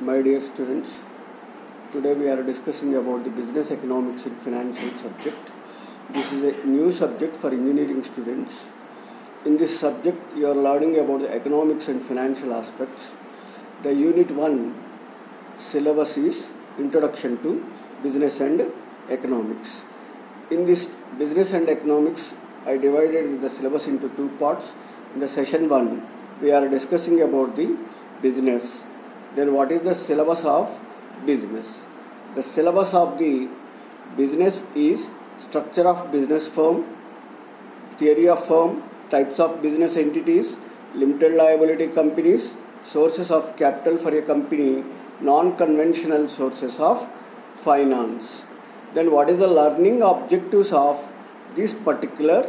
My dear students, today we are discussing about the business economics and financial subject. This is a new subject for engineering students. In this subject, you are learning about the economics and financial aspects. The Unit 1 syllabus is Introduction to Business and Economics. In this business and economics, I divided the syllabus into two parts. In the session 1, we are discussing about the business. Then what is the syllabus of business? The syllabus of the business is structure of business firm, theory of firm, types of business entities, limited liability companies, sources of capital for a company, non-conventional sources of finance. Then what is the learning objectives of this particular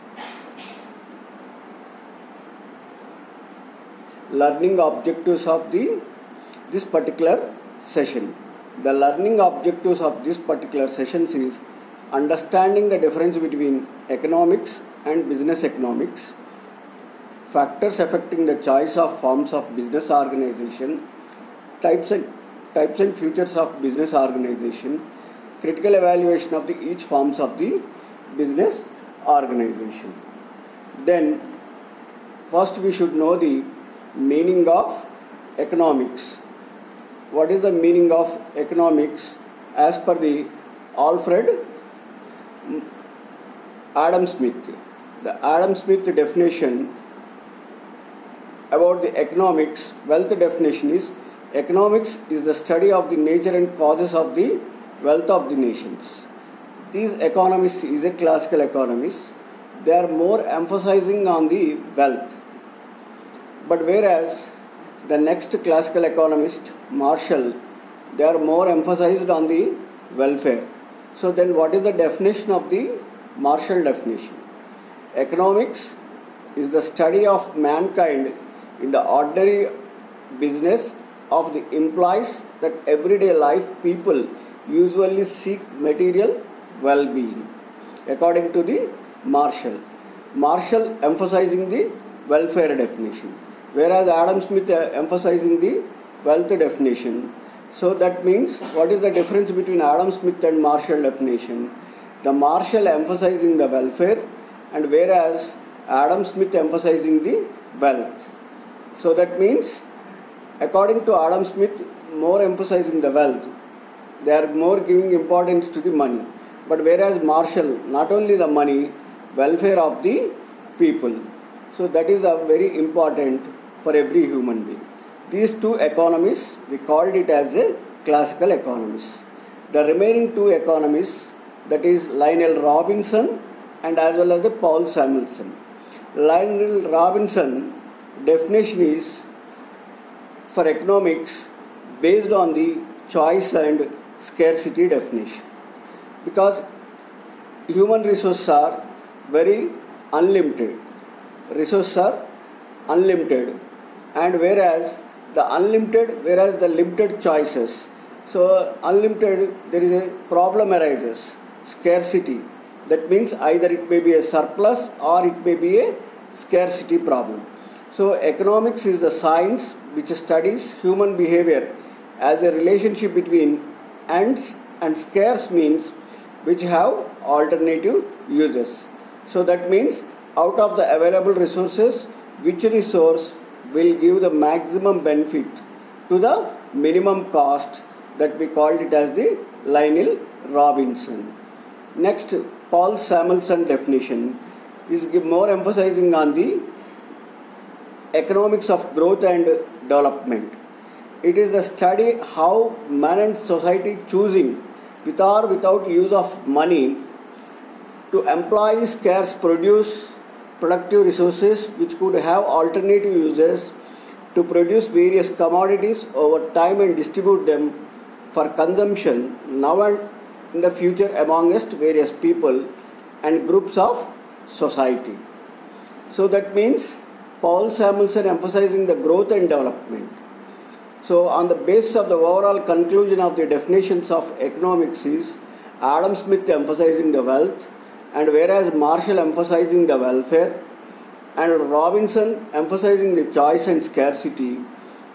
session? The learning objectives of this particular session is understanding the difference between economics and business economics, factors affecting the choice of forms of business organization, types and features of business organization, critical evaluation of each forms of the business organization. Then first we should know the meaning of economics. What is the meaning of economics as per the Alfred Adam Smith? The Adam Smith definition about the economics, wealth definition is: economics is the study of the nature and causes of the wealth of the nations. These economists is a classical economist. They are more emphasizing on the wealth. But whereas the next classical economist, Marshall, they are more emphasized on the welfare. So then what is the definition of the Marshall definition? Economics is the study of mankind in the ordinary business of the implies that everyday life people usually seek material well-being. According to the Marshall emphasizing the welfare definition, whereas Adam Smith emphasizing the wealth definition. So that means what is the difference between Adam Smith and Marshall definition? The Marshall emphasizing the welfare, and whereas Adam Smith emphasizing the wealth. So that means according to Adam Smith, more emphasizing the wealth, they are more giving importance to the money. But whereas Marshall, not only the money, welfare of the people. So that is a very important for every human being. These two economists, we called it as a classical economists. The remaining two economists, that is Lionel Robinson and as well as the Paul Samuelson. Lionel Robinson definition is for economics based on the choice and scarcity definition, because human resources are very unlimited. And whereas the limited choices. So unlimited, there is a problem arises, scarcity. That means either it may be a surplus or it may be a scarcity problem. So economics is the science which studies human behavior as a relationship between ends and scarce means which have alternative uses. So that means out of the available resources, which resource will give the maximum benefit to the minimum cost, that we called it as the Lionel Robinson. Next, Paul Samuelson definition is more emphasizing on the economics of growth and development. It is the study how man and society choosing with or without use of money to employ scarce productive resources which could have alternative uses to produce various commodities over time and distribute them for consumption now and in the future amongst various people and groups of society. So that means Paul Samuelson emphasizing the growth and development. So on the basis of the overall conclusion of the definitions of economics is Adam Smith emphasizing the wealth, and whereas Marshall emphasizing the welfare, and Robinson emphasizing the choice and scarcity,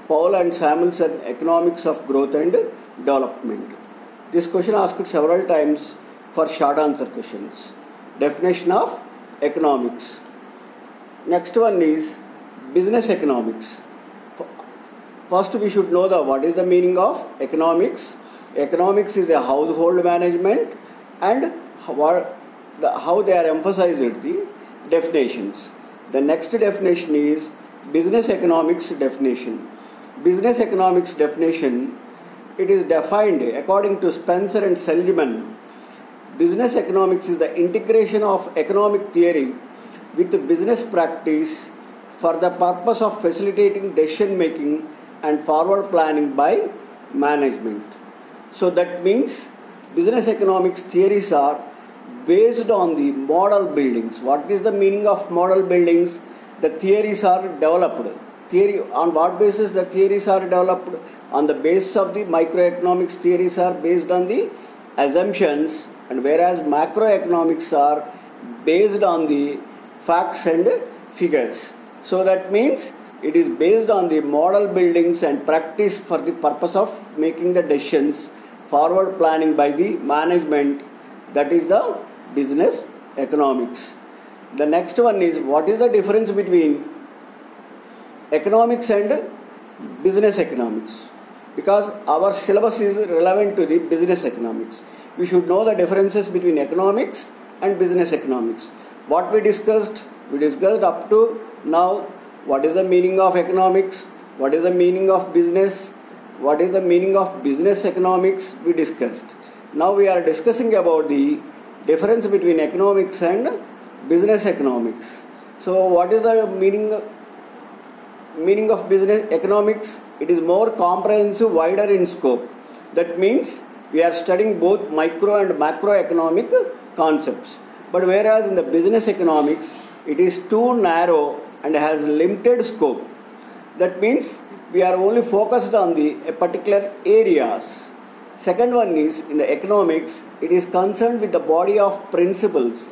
Paul and Samuelson, Economics of Growth and Development. This question asked several times for short answer questions. Definition of economics. Next one is business economics. First we should know what is the meaning of economics. Economics is a household management, and how they are emphasized the definitions. The next definition is business economics definition. Business economics definition, it is defined according to Spencer and Seligman. Business economics is the integration of economic theory with business practice for the purpose of facilitating decision making and forward planning by management. So that means business economics theories are based on the model buildings. What is the meaning of model buildings? The theories are developed. Theory, on what basis the theories are developed? On the basis of the microeconomics, theories are based on the assumptions, and whereas macroeconomics are based on the facts and figures. So that means it is based on the model buildings and practice for the purpose of making the decisions, forward planning by the management. That is the business economics. The next one is, what is the difference between economics and business economics? Because our syllabus is relevant to the business economics. We should know the differences between economics and business economics. What we discussed up to now, what is the meaning of economics, what is the meaning of business, what is the meaning of business economics, we discussed. Now we are discussing about the difference between economics and business economics. So what is the meaning of business economics? It is more comprehensive, wider in scope. That means we are studying both micro and macroeconomic concepts. But whereas in the business economics, it is too narrow and has limited scope. That means we are only focused on the particular areas. Second one is, in the economics, it is concerned with the body of principles.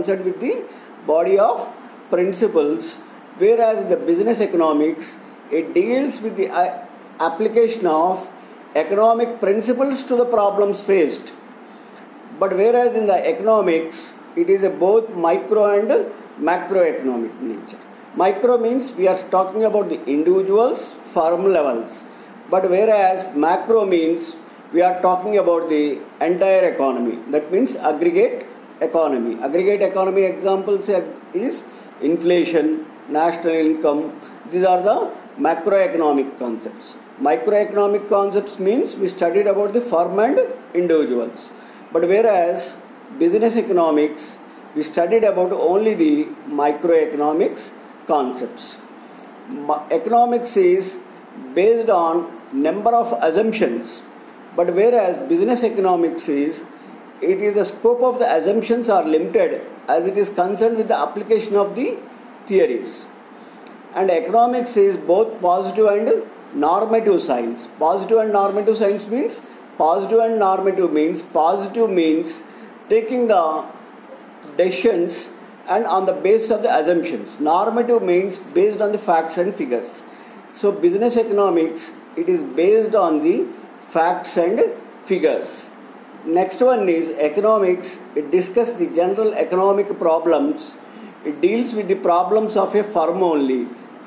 Whereas in the business economics, it deals with the application of economic principles to the problems faced. But whereas in the economics, it is a both micro and macroeconomic nature. Micro means we are talking about the individuals, firm levels. But whereas macro means we are talking about the entire economy. That means aggregate economy. Aggregate economy examples is inflation, national income. These are the macroeconomic concepts. Microeconomic concepts means we studied about the firm and individuals. But whereas business economics, we studied about only the microeconomics concepts. Economics is based on number of assumptions. But whereas business economics is, it is the scope of the assumptions are limited as it is concerned with the application of the theories. And economics is both positive and normative science. Positive and normative science means, positive means taking the decisions and on the basis of the assumptions. Normative means based on the facts and figures. So business economics, it is based on the facts and figures. Next one is economics. It discusses the general economic problems. It deals with the problems of a firm only.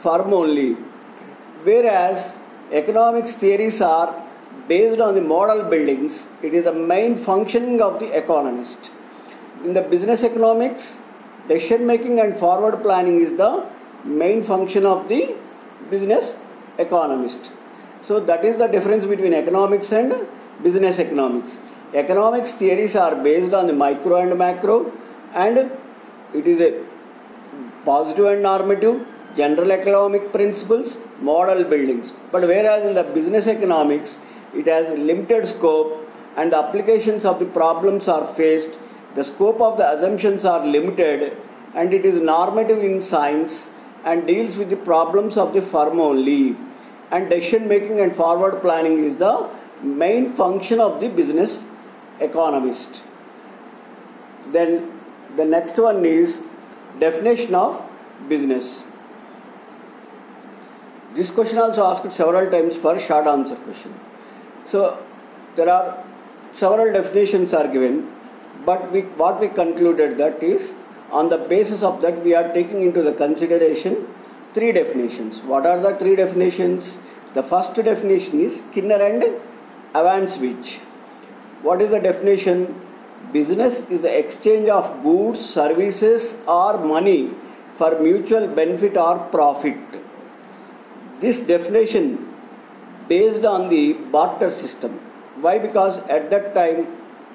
Whereas economics theories are based on the model buildings. It is the main functioning of the economist. In the business economics, decision making and forward planning is the main function of the business economist. So that is the difference between economics and business economics. Economics theories are based on the micro and macro, and it is a positive and normative, general economic principles, model buildings. But whereas in the business economics, it has limited scope and the applications of the problems are faced, the scope of the assumptions are limited, and it is normative in science and deals with the problems of the firm only. And decision making and forward planning is the main function of the business economist. Then the next one is definition of business. This question also asked several times for short answer question. So there are several definitions are given, but what we concluded that is on the basis of that we are taking into the consideration three definitions. What are the three definitions? The first definition is Skinner and Evanswich. What is the definition? Business is the exchange of goods, services or money for mutual benefit or profit. This definition based on the barter system. Why? Because at that time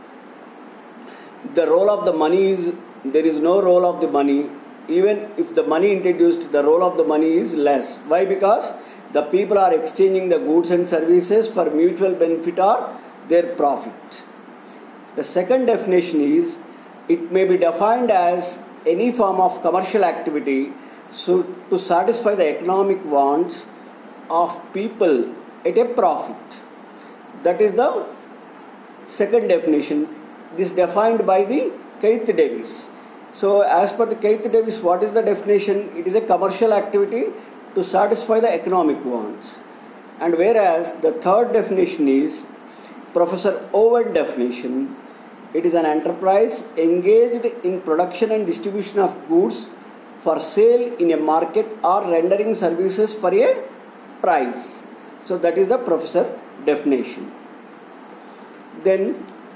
the role of the money is, there is no role of the money. Even if the money introduced, the role of the money is less. Why? Because the people are exchanging the goods and services for mutual benefit or their profit. The second definition is, it may be defined as any form of commercial activity so to satisfy the economic wants of people at a profit. That is the second definition. This defined by the Keith Davis. So as per the Keith Davis, what is the definition? It is a commercial activity to satisfy the economic wants. And whereas the third definition is Professor Owen definition, it is an enterprise engaged in production and distribution of goods for sale in a market or rendering services for a price. So that is the Professor definition. Then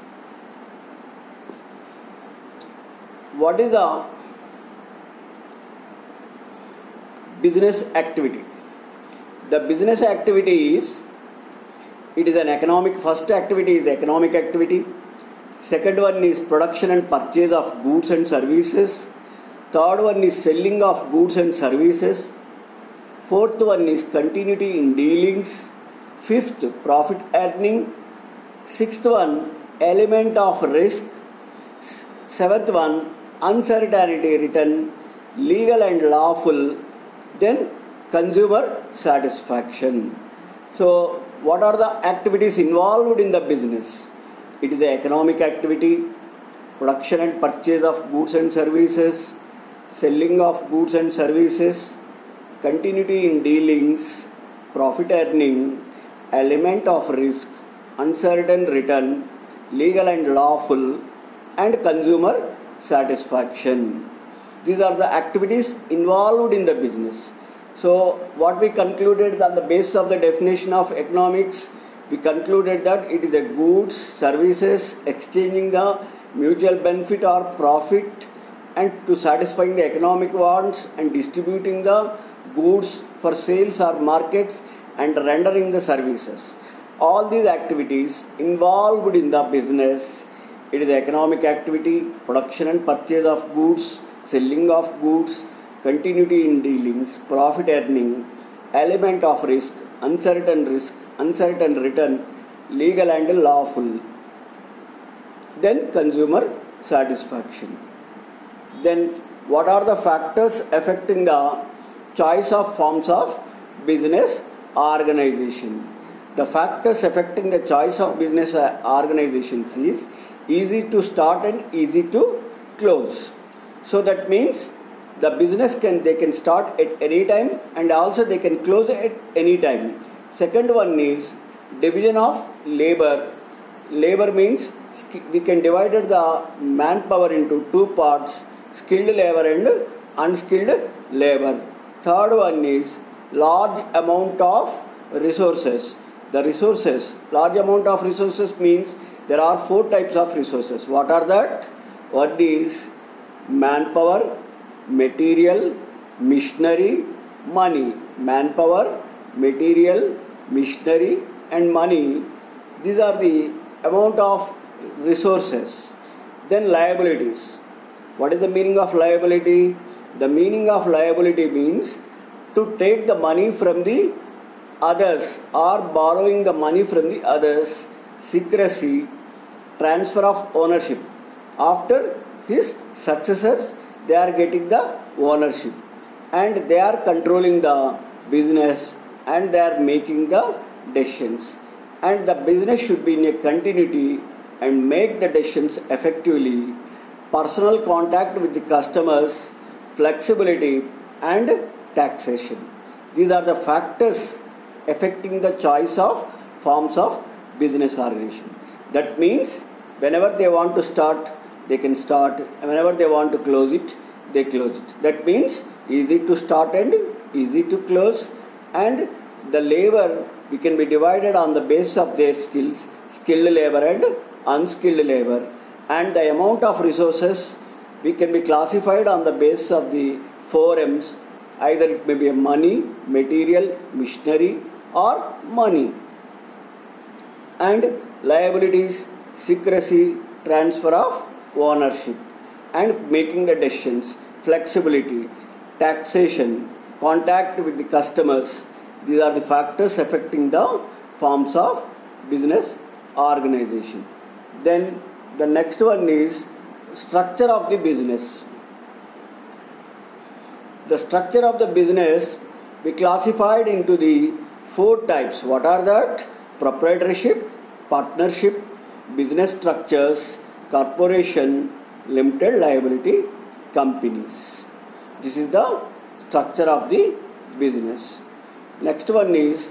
what is the business activity? The business activity is, it is an economic, first activity is economic activity. Second one is production and purchase of goods and services. Third one is selling of goods and services. Fourth one is continuity in dealings. Fifth, profit earning. Sixth one, element of risk. Seventh one, uncertainty return, legal and lawful. Then consumer satisfaction. So what are the activities involved in the business? It is an economic activity, production and purchase of goods and services, selling of goods and services, continuity in dealings, profit earning, element of risk, uncertain return, legal and lawful, and consumer satisfaction. These are the activities involved in the business. So what we concluded on the basis of the definition of economics, we concluded that it is a goods, services, exchanging the mutual benefit or profit and to satisfying the economic wants and distributing the goods for sales or markets and rendering the services. All these activities involved in the business, it is economic activity, production and purchase of goods, selling of goods, continuity in dealings, profit earning, element of risk, uncertain return, legal and lawful. Then consumer satisfaction. Then what are the factors affecting the choice of forms of business organization? The factors affecting the choice of business organizations is easy to start and easy to close. So that means the business they can start at any time and also they can close at any time. Second one is division of labor. Labor means we can divide the manpower into two parts, skilled labor and unskilled labor. Third one is large amount of resources. The resources, large amount of resources means there are four types of resources. What are that? One is manpower, material, machinery, money. Manpower, material, machinery and money. These are the amount of resources. Then liabilities. What is the meaning of liability? The meaning of liability means to take the money from the others or borrowing the money from the others, secrecy, transfer of ownership. After his successors, they are getting the ownership and they are controlling the business and they are making the decisions. And the business should be in a continuity and make the decisions effectively. Personal contact with the customers, flexibility and taxation. These are the factors affecting the choice of forms of business organization. That means whenever they want to start, they can start, and whenever they want to close it, they close it. That means easy to start and easy to close, and the labor we can be divided on the basis of their skills, skilled labor and unskilled labor, and the amount of resources we can be classified on the basis of the 4 M's. Either it may be money, material, machinery, or money. And liabilities, secrecy, transfer of ownership, and making the decisions, flexibility, taxation, contact with the customers. These are the factors affecting the forms of business organization. Then the next one is structure of the business. The structure of the business we classified into the 4 types. What are that? Proprietorship, partnership, business structures, corporation, limited liability companies. This is the structure of the business. Next one is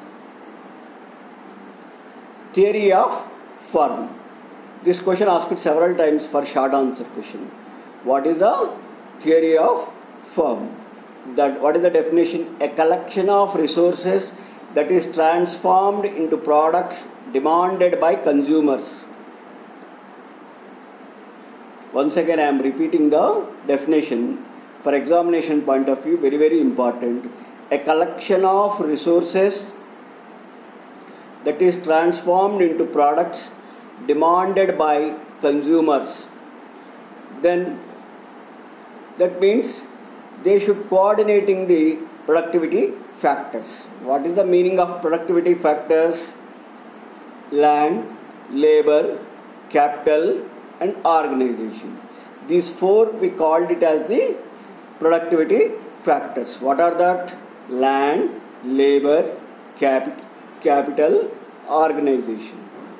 theory of firm. This question asked several times for short answer question. What is the theory of firm? What is the definition? A collection of resources that is transformed into products demanded by consumers. Once again I am repeating the definition for examination point of view, very important. A collection of resources that is transformed into products demanded by consumers. Then that means they should coordinating the productivity factors. What is the meaning of productivity factors? Land, labor, capital, and organization. These 4 we called it as the productivity factors. What are that? Land, labor, capital, organization.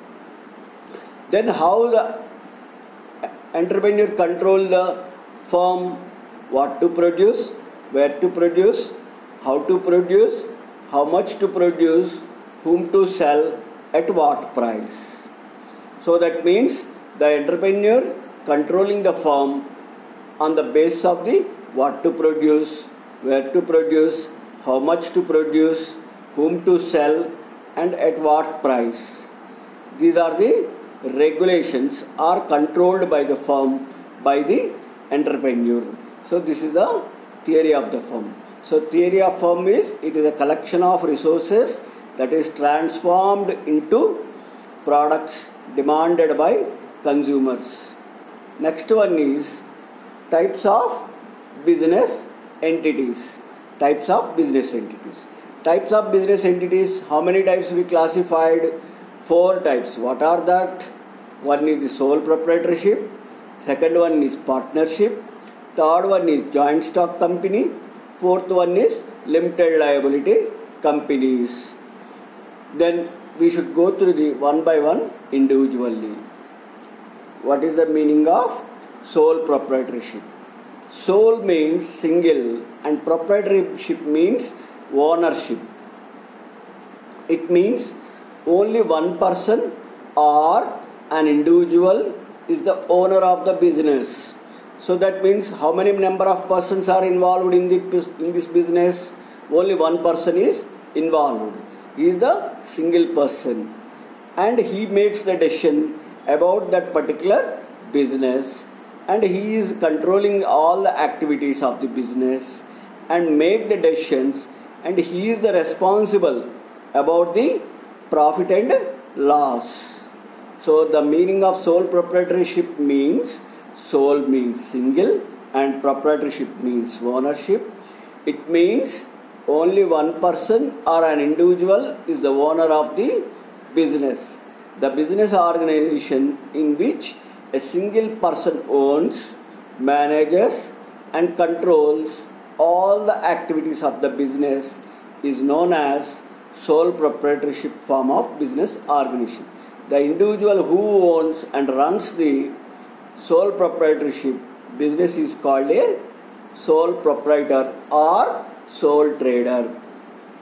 Then how the entrepreneur control the firm? What to produce, where to produce, how to produce, how much to produce, whom to sell, at what price. So that means the entrepreneur controlling the firm on the basis of the what to produce, where to produce, how much to produce, whom to sell, and at what price. These are the regulations are controlled by the firm, by the entrepreneur. So this is the theory of the firm. So theory of firm is, it is a collection of resources that is transformed into products demanded by consumers. Next one is types of business entities. Types of business entities. Types of business entities, how many types we classified? 4 types. What are that? One is the sole proprietorship, second one is partnership, third one is joint stock company, fourth one is limited liability companies. Then we should go through the one by one individually. What is the meaning of sole proprietorship? Sole means single and proprietorship means ownership. It means only one person or an individual is the owner of the business. So that means how many number of persons are involved in this business? Only one person is involved. He is the single person and he makes the decision about that particular business, and he is controlling all the activities of the business and make the decisions, and he is the responsible about the profit and loss. So the meaning of sole proprietorship means sole means single and proprietorship means ownership. It means only one person or an individual is the owner of the business. The business organization in which a single person owns, manages and controls all the activities of the business is known as sole proprietorship form of business organization. The individual who owns and runs the sole proprietorship business is called a sole proprietor or sole trader.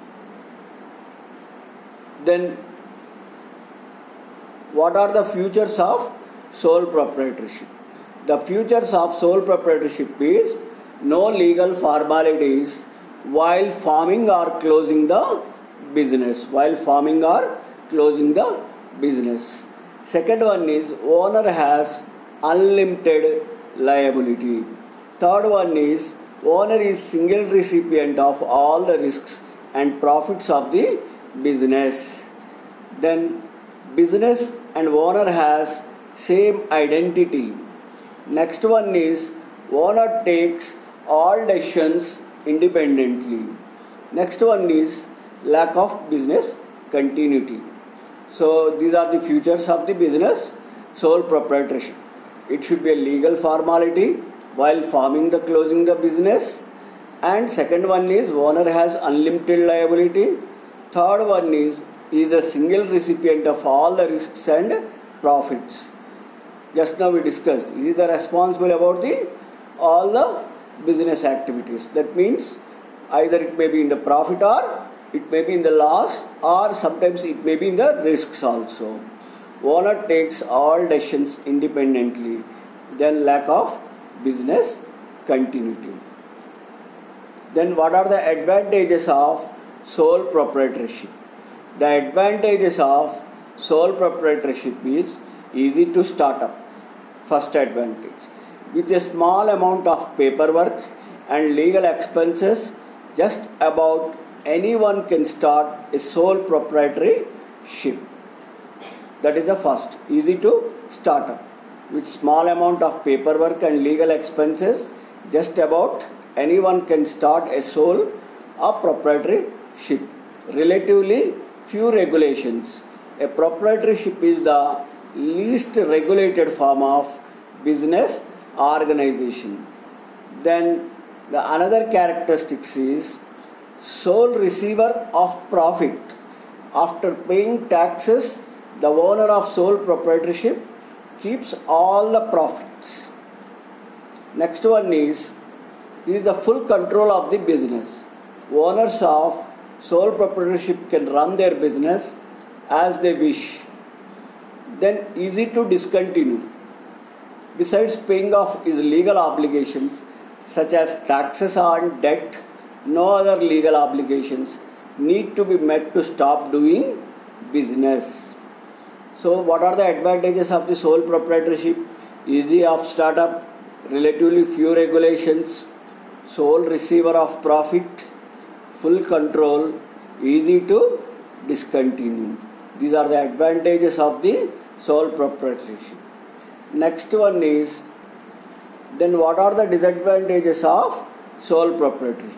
Then what are the features of sole proprietorship? The features of sole proprietorship is no legal formalities while forming or closing the business. Second one is owner has unlimited liability. Third one is owner is single recipient of all the risks and profits of the business. Then business and owner has same identity. Next one is owner takes all decisions independently. Next one is lack of business continuity. So these are the features of the business sole proprietorship. It should be a legal formality while forming the closing the business. And second one is owner has unlimited liability. Third one is a single recipient of all the risks and profits. Just now we discussed, he is the responsible about all the business activities. That means either it may be in the profit or it may be in the loss, or sometimes it may be in the risks also. Owner takes all decisions independently. Then lack of business continuity. Then what are the advantages of sole proprietorship? The advantages of sole proprietorship is easy to start up. First advantage. With a small amount of paperwork and legal expenses, just about anyone can start a sole proprietorship. That is the first. Easy to start up. With small amount of paperwork and legal expenses, just about anyone can start a sole or proprietorship. Relatively few regulations. A proprietorship is the least regulated form of business organization. Then the another characteristics is sole receiver of profit. After paying taxes, the owner of sole proprietorship keeps all the profits. Next one is the full control of the business. Owners of sole proprietorship can run their business as they wish. Then easy to discontinue. Besides paying off his legal obligations such as taxes on debt, no other legal obligations need to be met to stop doing business. So what are the advantages of the sole proprietorship? Easy of startup, relatively few regulations, sole receiver of profit, full control, easy to discontinue. These are the advantages of the sole proprietorship. Next one is, then what are the disadvantages of sole proprietorship?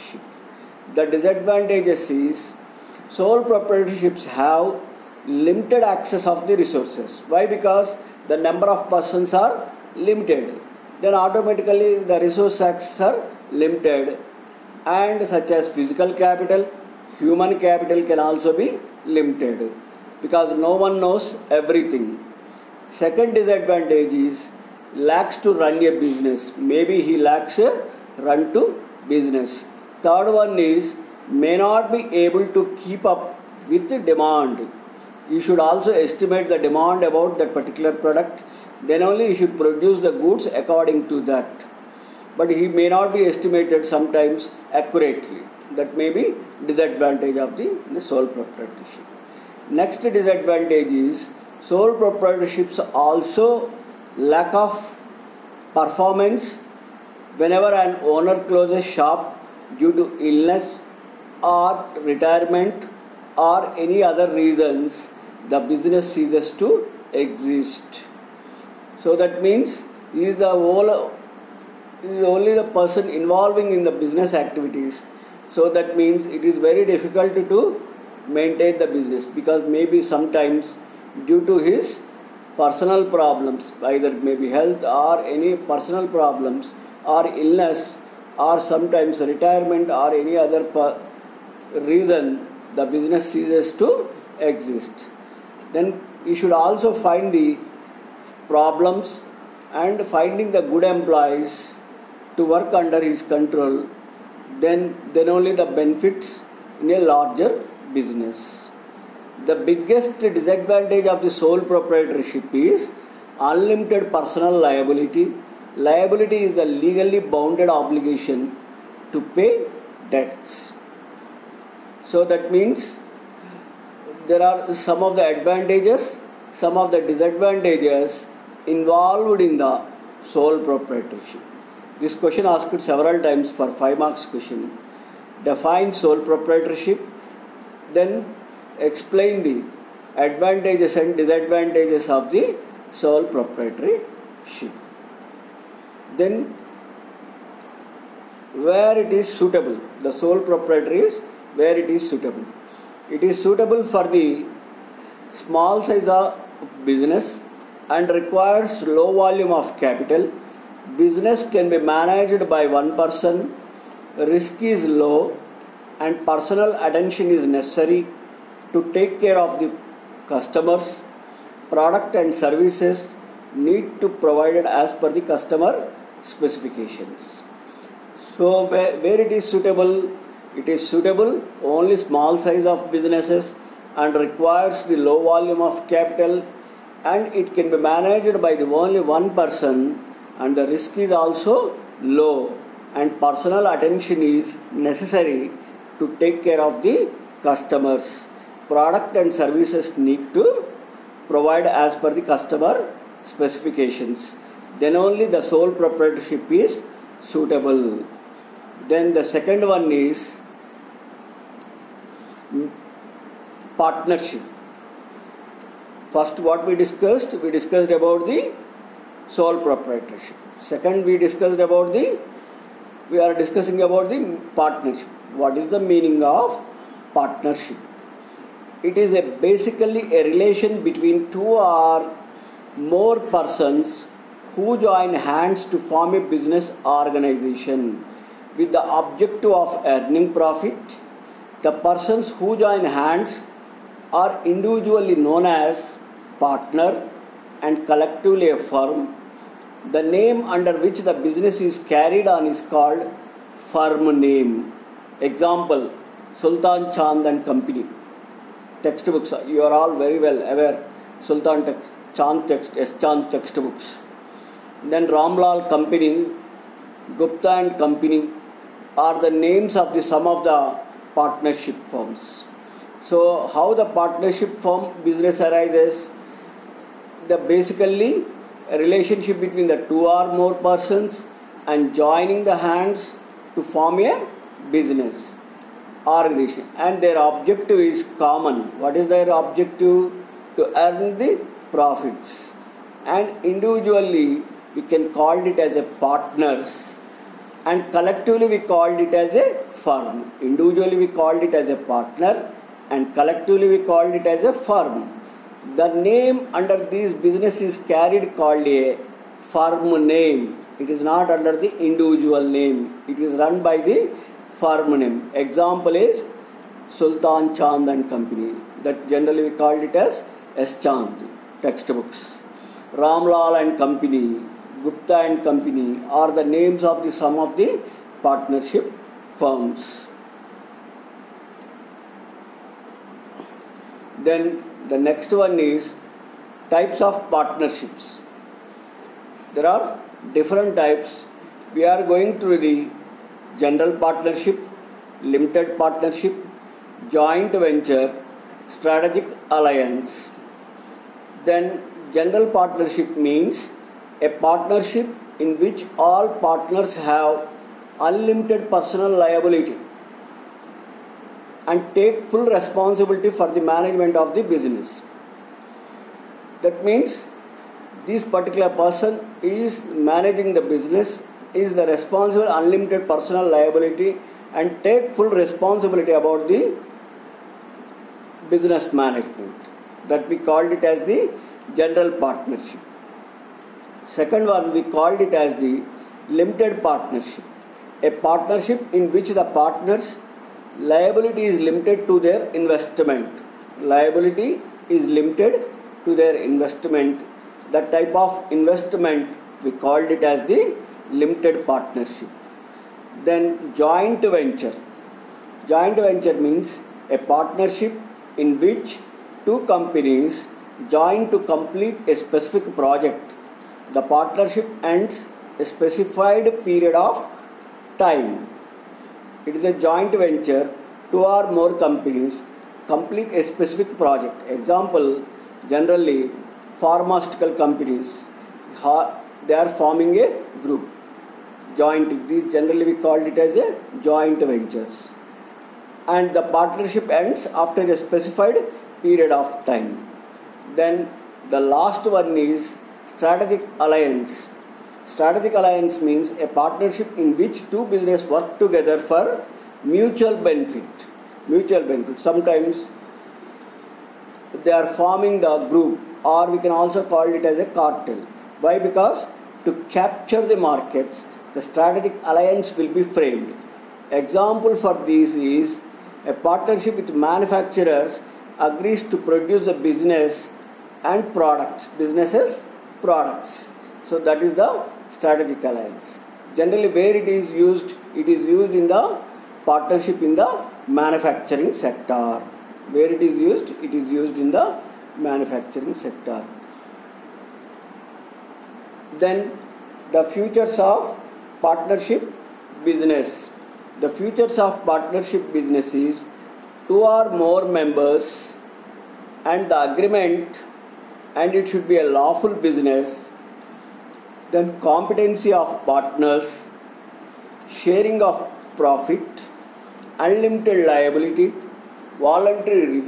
The disadvantages is sole proprietorships have limited access of the resources. Why? Because the number of persons are limited. Then automatically the resource access are limited, and such as physical capital, human capital can also be limited because no one knows everything. Second disadvantage is lacks to run a business. Maybe he lacks a run to business. Third one is may not be able to keep up with the demand. You should also estimate the demand about that particular product. Then only you should produce the goods according to that. But he may not be estimated sometimes accurately. That may be disadvantage of the sole proprietorship. Next disadvantage is sole proprietorships also lack of performance. Whenever an owner closes shop due to illness or retirement or any other reasons, the business ceases to exist. So that means he is only the person involving in the business activities. So that means it is very difficult to maintain the business, because maybe sometimes due to his personal problems, either it may be health or any personal problems or illness or sometimes retirement or any other reason, the business ceases to exist. Then you should also find the problems and finding the good employees to work under his control. Then only the benefits in a larger business. The biggest disadvantage of the sole proprietorship is unlimited personal liability. Liability is the legally bounded obligation to pay debts. So that means there are some of the advantages, some of the disadvantages involved in the sole proprietorship. This question asked several times for 5 marks question. Define sole proprietorship, then explain the advantages and disadvantages of the sole proprietorship. Then where it is suitable, the sole proprietor is where it is suitable. It is suitable for the small size of business and requires low volume of capital. Business can be managed by one person, risk is low, and personal attention is necessary to take care of the customers. Product and services need to be provided as per the customer specifications. So where it is suitable only small size of businesses and requires the low volume of capital, and it can be managed by the only one person, and the risk is also low, and personal attention is necessary to take care of the customers. Product and services need to provide as per the customer specifications. Then only the sole proprietorship is suitable. Then the second one is partnership. First, what we discussed about the sole proprietorship. Second, we are discussing about the partnership. What is the meaning of partnership? It is basically a relation between two or more persons who join hands to form a business organization with the objective of earning profit. The persons who join hands are individually known as partner and collectively a firm. The name under which the business is carried on is called firm name. Example, Sultan Chand and Company. Textbooks, you are all very well aware. Sultan Chand textbooks. Then Ramlal Company, Gupta and Company are the names of some of the partnership firms. So how the partnership firm business arises? Basically a relationship between the two or more persons and joining the hands to form a business organization, and their objective is common. What is their objective? To earn the profits. And individually we can call it as a partners, and collectively we called it as a firm. Individually we called it as a partner, and collectively we called it as a firm. The name under this business is carried called a firm name. It is not under the individual name. It is run by the firm name. Example is Sultan Chand and Company. That generally we called it as S. Chand textbooks. Ramlal and Company, Gupta and Company are the names of some of the partnership firms. Then the next one is types of partnerships. There are different types. We are going through the general partnership, limited partnership, joint venture, strategic alliance. Then general partnership means a partnership in which all partners have unlimited personal liability and take full responsibility for the management of the business. That means this particular person is managing the business, is the responsible unlimited personal liability and take full responsibility about the business management. That we called it as the general partnership. Second one, we called it as the limited partnership. A partnership in which the partners' liability is limited to their investment. Liability is limited to their investment. That type of investment we called it as the limited partnership. Then joint venture. Joint venture means a partnership in which two companies join to complete a specific project, the partnership ends a specified period of time. It is a joint venture. Two or more companies complete a specific project. Example, generally pharmaceutical companies, they are forming a group. Joint, these generally we call it as a joint ventures. And the partnership ends after a specified period of time. Then the last one is strategic alliance. Strategic alliance means a partnership in which two business work together for mutual benefit. Mutual benefit. Sometimes they are forming the group, or we can also call it as a cartel. Why? Because to capture the markets, the strategic alliance will be framed. Example for this is a partnership with manufacturers agrees to produce the business and products. Businesses, products. So that is the strategic alliance. Generally where it is used in the partnership in the manufacturing sector. Where it is used in the manufacturing sector. Then the futures of partnership business. The futures of partnership business is two or more members and the agreement, and it should be a lawful business. Then competency of partners, sharing of profit, unlimited liability, voluntary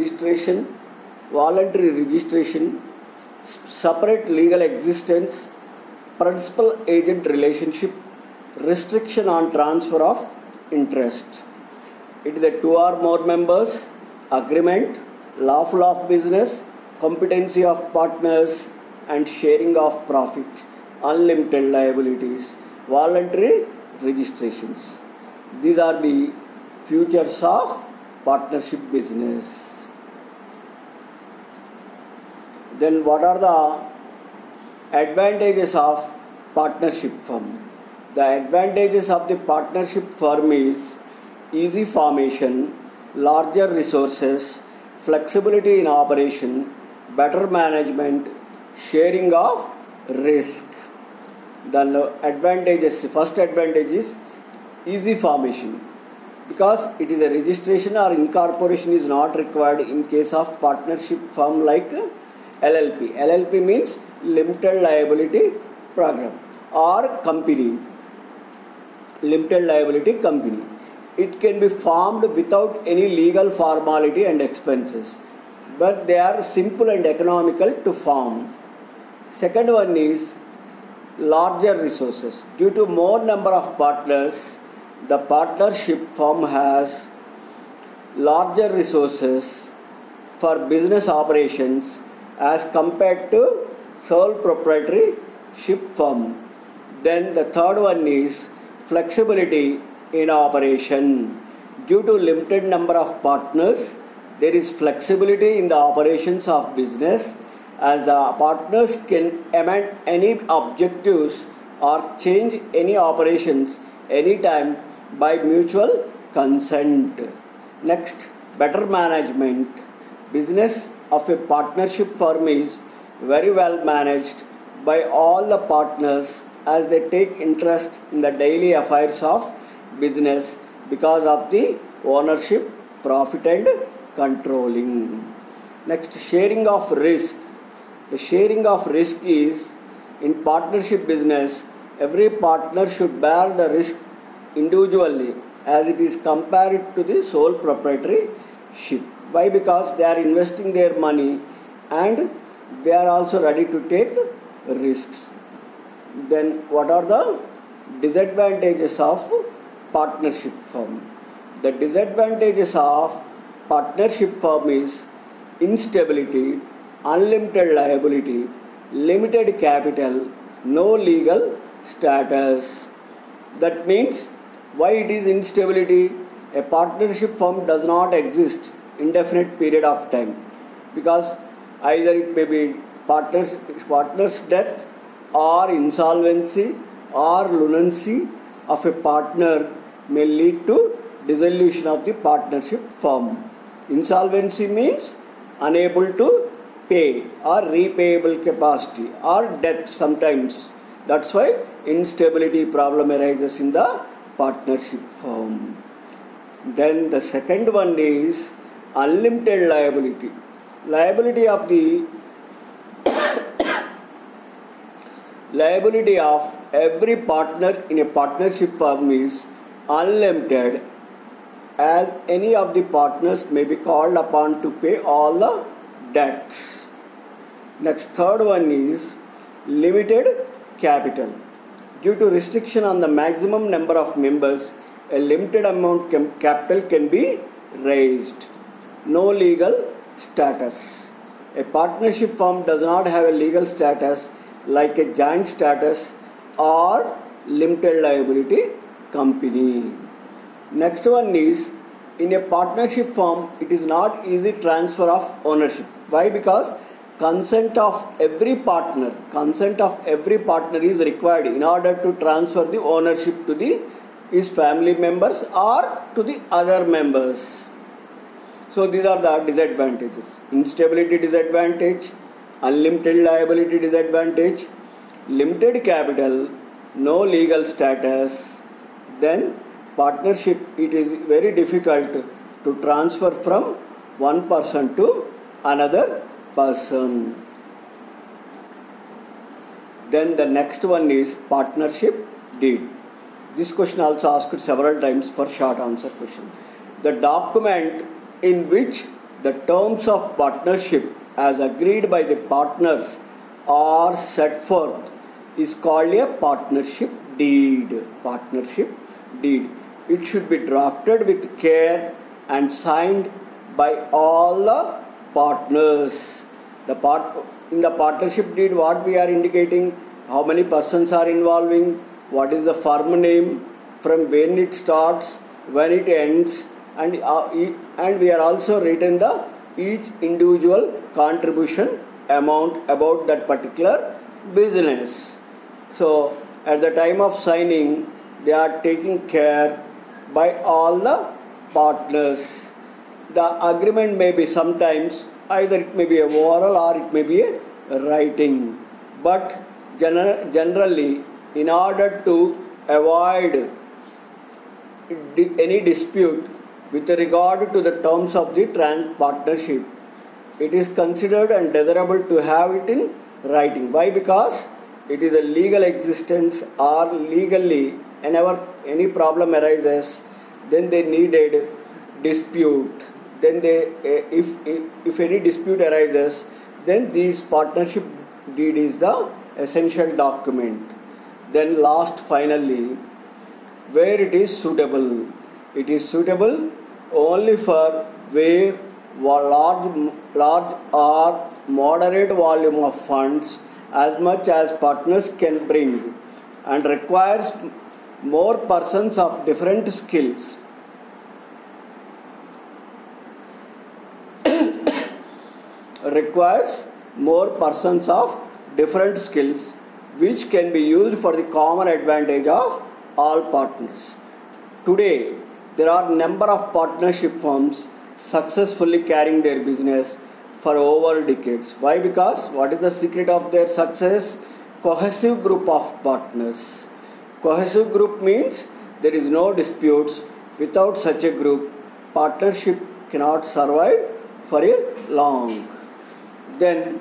registration, separate legal existence, principal agent relationship, restriction on transfer of interest. It is a two or more members, agreement, lawful of business, competency of partners, and sharing of profit, unlimited liabilities, voluntary registrations. These are the futures of partnership business. Then what are the advantages of partnership firm? The advantages of the partnership firm is easy formation, larger resources, flexibility in operation, better management, sharing of risk. The advantages, first advantage is easy formation, because it is a registration or incorporation is not required in case of partnership firm like LLP. LLP means limited liability program, or company, limited liability company. It can be formed without any legal formality and expenses, but they are simple and economical to form. Second one is larger resources. Due to more number of partners, the partnership firm has larger resources for business operations as compared to sole proprietorship firm. Then the third one is flexibility in operation. Due to limited number of partners, there is flexibility in the operations of business, as the partners can amend any objectives or change any operations anytime by mutual consent. Next, better management. Business of a partnership firm is very well managed by all the partners, as they take interest in the daily affairs of business because of the ownership, profit and controlling. Next, sharing of risk. The sharing of risk is, in partnership business, every partner should bear the risk individually as it is compared to the sole proprietorship. Why? Because they are investing their money and they are also ready to take risks. Then what are the disadvantages of partnership firm? The disadvantages of partnership firm is instability, unlimited liability, limited capital, no legal status. That means, why it is instability? A partnership firm does not exist indefinite period of time, because either it may be partner's death or insolvency or lunacy of a partner may lead to dissolution of the partnership firm. Insolvency means unable to pay or repayable capacity or death sometimes. That's why instability problem arises in the partnership firm. Then the second one is unlimited liability. Liability of every partner in a partnership firm is unlimited, as any of the partners may be called upon to pay all the debts. Next, third one is limited capital. Due to restriction on the maximum number of members, a limited amount capital can be raised. No legal status. A partnership firm does not have a legal status like a joint status or limited liability company. Next one is, in a partnership firm, it is not easy transfer of ownership. Why? Because consent of every partner is required in order to transfer the ownership to his family members or to the other members. So these are the disadvantages. Instability disadvantage, unlimited liability disadvantage, limited capital, no legal status. Then partnership, it is very difficult to transfer from one person to another person. Then the next one is partnership deed. This question also asked several times for short answer question. The document in which the terms of partnership as agreed by the partners are set forth is called a partnership deed. Partnership deed. It should be drafted with care and signed by all the partners. In the partnership deed, what we are indicating, how many persons are involving, what is the firm name, from when it starts, when it ends, and we are also written the each individual contribution amount about that particular business. So at the time of signing, they are taking care by all the partners. The agreement may be sometimes either it may be a oral or it may be a writing, but generally, in order to avoid any dispute with regard to the terms of the partnership, it is considered and desirable to have it in writing. Why? Because it is a legal existence, or legally whenever any problem arises, then they needed dispute. Then if any dispute arises, then this partnership deed is the essential document. Then last, finally, where it is suitable. It is suitable only for where large or moderate volume of funds, as much as partners can bring, and requires more persons of different skills. Requires more persons of different skills, which can be used for the common advantage of all partners. Today, there are a number of partnership firms successfully carrying their business for over decades. Why? Because what is the secret of their success? Cohesive group of partners. Cohesive group means there is no disputes. Without such a group, partnership cannot survive for a long. Then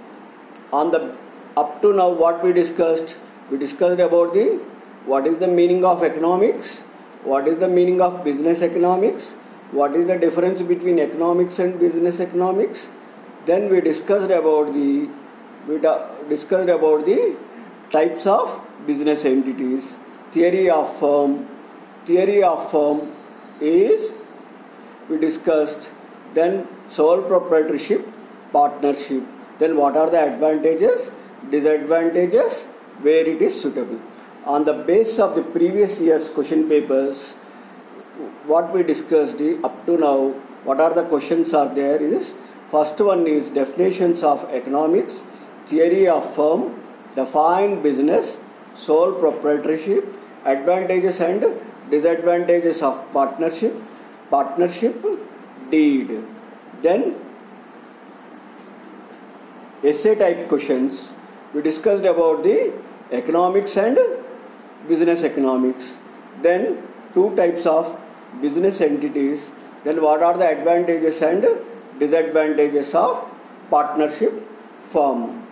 up to now, what we discussed about what is the meaning of economics, what is the meaning of business economics, what is the difference between economics and business economics. Then we discussed about the types of business entities. Theory of firm is we discussed. Then sole proprietorship, partnership. Then what are the advantages, disadvantages, where it is suitable. On the basis of the previous year's question papers, what we discussed up to now, what are the questions are there is, first one is definitions of economics, theory of firm, define business, sole proprietorship, advantages and disadvantages of partnership deed. Then essay type questions. We discussed about the economics and business economics. Then two types of business entities. Then what are the advantages and disadvantages of partnership firm.